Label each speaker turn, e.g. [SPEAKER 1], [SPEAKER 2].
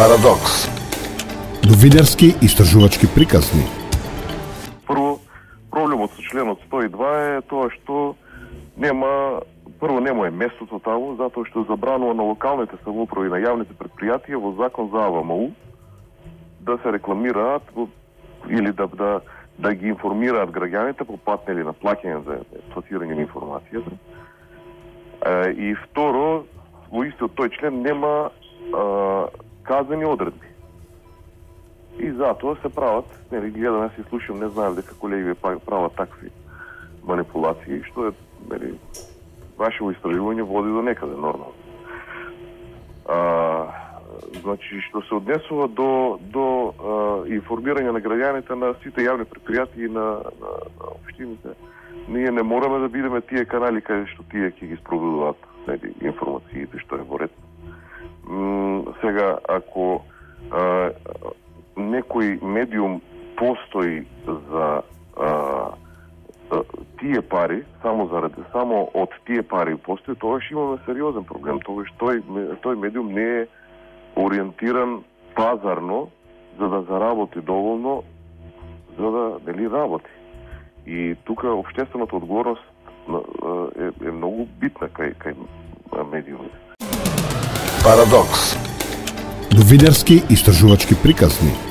[SPEAKER 1] Парадокс.
[SPEAKER 2] Новинарски истражувачки приказни.
[SPEAKER 3] Прво, проблемот со членот 102 е тоа што нема е местото таму, затоа што забранува на локалните самоуправи, на јавните предпријатија во закон за АВМУ да се рекламираат или да ги информираат граѓаните по пат или на плаќање за експлоатирање на информацијата. И второ, во истиот тој член нема казани одредби. И затоа се прават, гледам, јас и слушам, не знаев дека колеги прават такви манипулации, што е, вашето истражување води до некаде нормално. Значи, што се однесува до информирање на граѓаните на сите јавни предпријатија и на општините, ние не мораме да бидеме тие канали каде што тие ќе ги спроведуваат информациите што е во ред. Сега, ако некој медиум постои за тие пари, само од тие пари постои, тогаш имаме сериозен проблем. Тогаш тој медиум не е ориентиран пазарно за да заработи доволно за да работи. И тука општествената одговорност е многу битна кај медиумите.
[SPEAKER 1] Парадокс.
[SPEAKER 2] Новинарски истражувачки приказни.